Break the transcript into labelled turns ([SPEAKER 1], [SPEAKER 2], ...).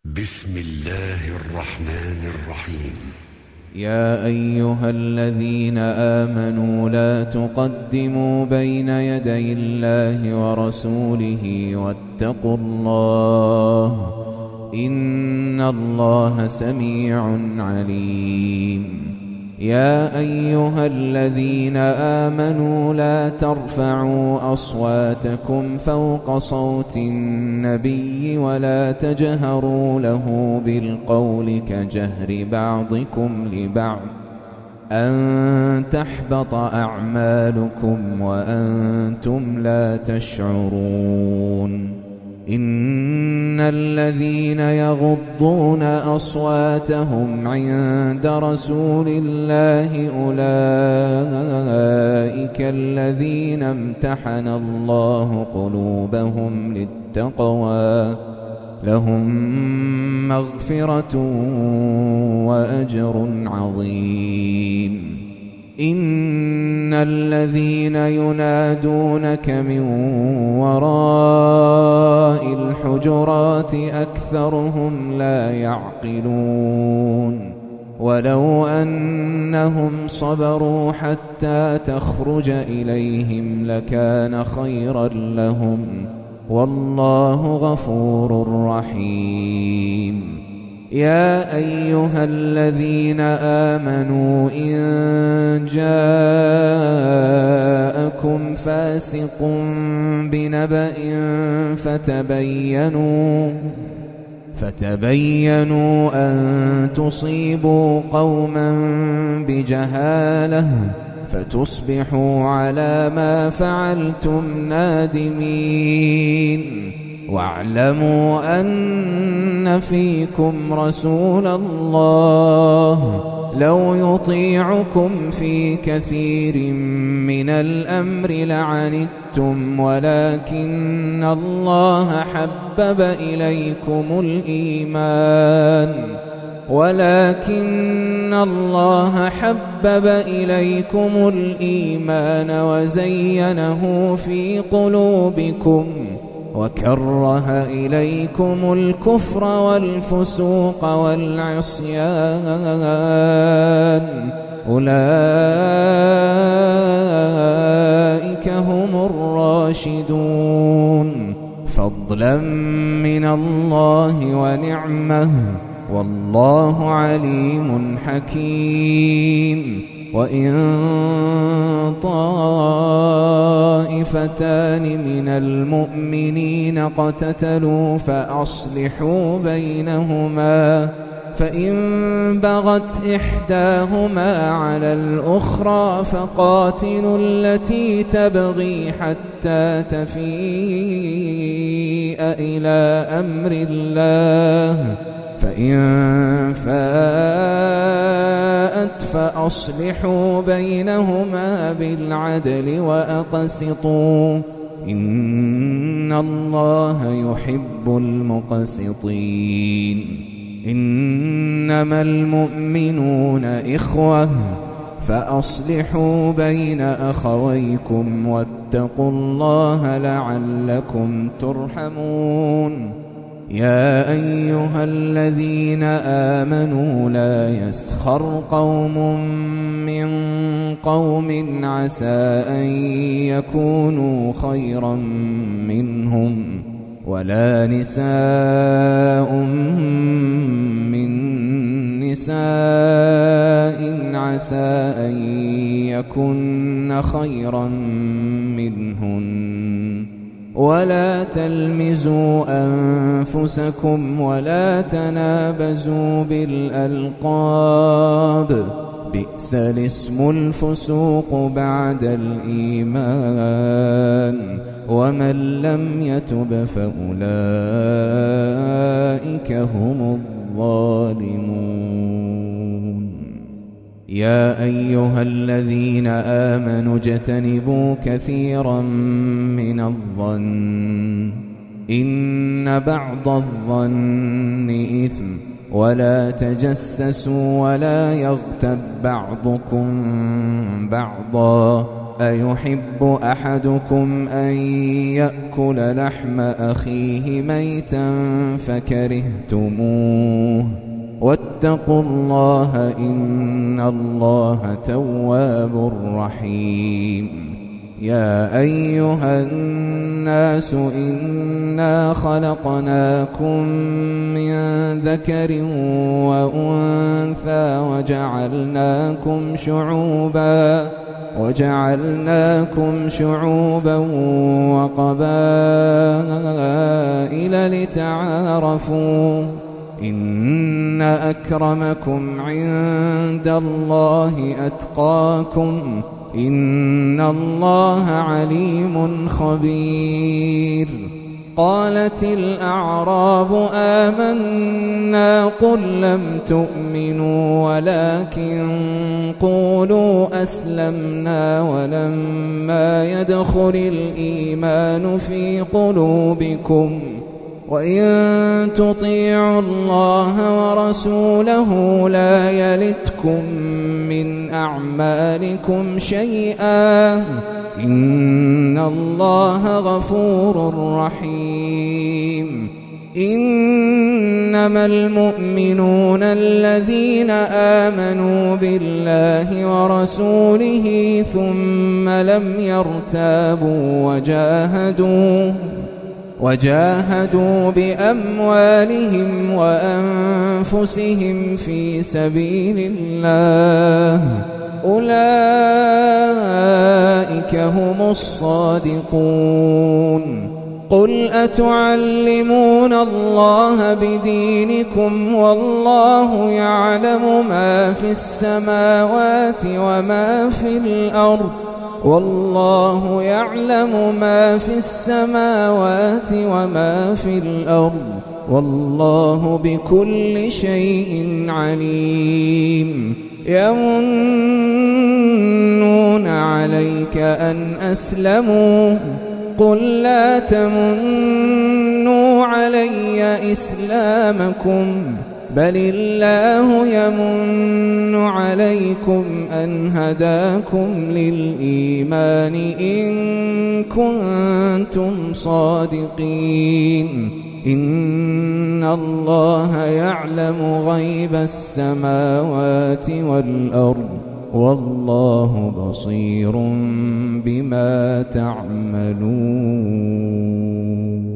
[SPEAKER 1] بسم الله الرحمن الرحيم.
[SPEAKER 2] يا أيها الذين آمنوا لا تقدموا بين يدي الله ورسوله واتقوا الله إن الله سميع عليم. يا أيها الذين آمنوا لا ترفعوا أصواتكم فوق صوت النبي ولا تجهروا له بالقول كجهر بعضكم لبعض أن تحبط أعمالكم وأنتم لا تشعرون. إن الذين يغضون أصواتهم عند رسول الله أولئك الذين امتحن الله قلوبهم للتقوى لهم مغفرة وأجر عظيم. إن الذين ينادونك من وراء الحجرات أكثرهم لا يعقلون. ولو أنهم صبروا حتى تخرج إليهم لكان خيرا لهم والله غفور رحيم. يا أيها الذين آمنوا إن جاءكم فاسق بنبأ فتبينوا أن تصيبوا قوما بجهالة فتصبحوا على ما فعلتم نادمين. واعلموا أن فيكم رسول الله لو يطيعكم في كثير من الأمر لعنتم ولكن الله حبب إليكم الإيمان وزينه في قلوبكم وكره إليكم الكفر والفسوق والعصيان أولئك هم الراشدون فضلا من الله ونعمه والله عليم حكيم. وإن طائفتان من المؤمنين اقتتلوا فأصلحوا بينهما فإن بغت إحداهما على الأخرى فقاتلوا التي تبغي حتى تفيء إلى أمر الله فإن فاءت فأصلحوا بينهما بالعدل وأقسطوا إن الله يحب المقسطين. إنما المؤمنون إخوة فأصلحوا بين أخويكم واتقوا الله لعلكم ترحمون. يا أيها الذين آمنوا لا يسخر قوم من قوم عسى أن يكونوا خيرا منهم ولا نساء من نساء عسى أن يكن خيرا منهن ولا تلمزوا أنفسكم ولا تنابزوا بالألقاب بئس الاسم الفسوق بعد الإيمان ومن لم يتب فأولئك هم الظالمون. يا أيها الذين آمنوا اجتنبوا كثيرا من الظن إن بعض الظن إثم ولا تجسسوا ولا يغتب بعضكم بعضا أيحب أحدكم أن يأكل لحم أخيه ميتا فكرهتموه واتقوا الله إن الله تواب رحيم. يا أيها الناس إنا خلقناكم من ذكر وأنثى وجعلناكم شعوبا وقبائل لتعارفوا إن أكرمكم عند الله أتقاكم إن الله عليم خبير. قالت الأعراب آمنا قل لم تؤمنوا ولكن قولوا أسلمنا ولما يدخل الإيمان في قلوبكم وإن تطيعوا الله ورسوله لا يلتكم من أعمالكم شيئا إن الله غفور رحيم. إنما المؤمنون الذين آمنوا بالله ورسوله ثم لم يرتابوا وجاهدوا بأموالهم وأنفسهم في سبيل الله أولئك هم الصادقون. قل أتعلمون الله بدينكم والله يعلم ما في السماوات وما في الأرض والله يعلم ما في السماوات وما في الأرض والله بكل شيء عليم. يمنون عليك أن أسلموا قل لا تمنوا علي إسلامكم بل الله يمن عليكم أن هداكم للإيمان إن كنتم صادقين. إن الله يعلم غيب السماوات والأرض والله بصير بما تعملون.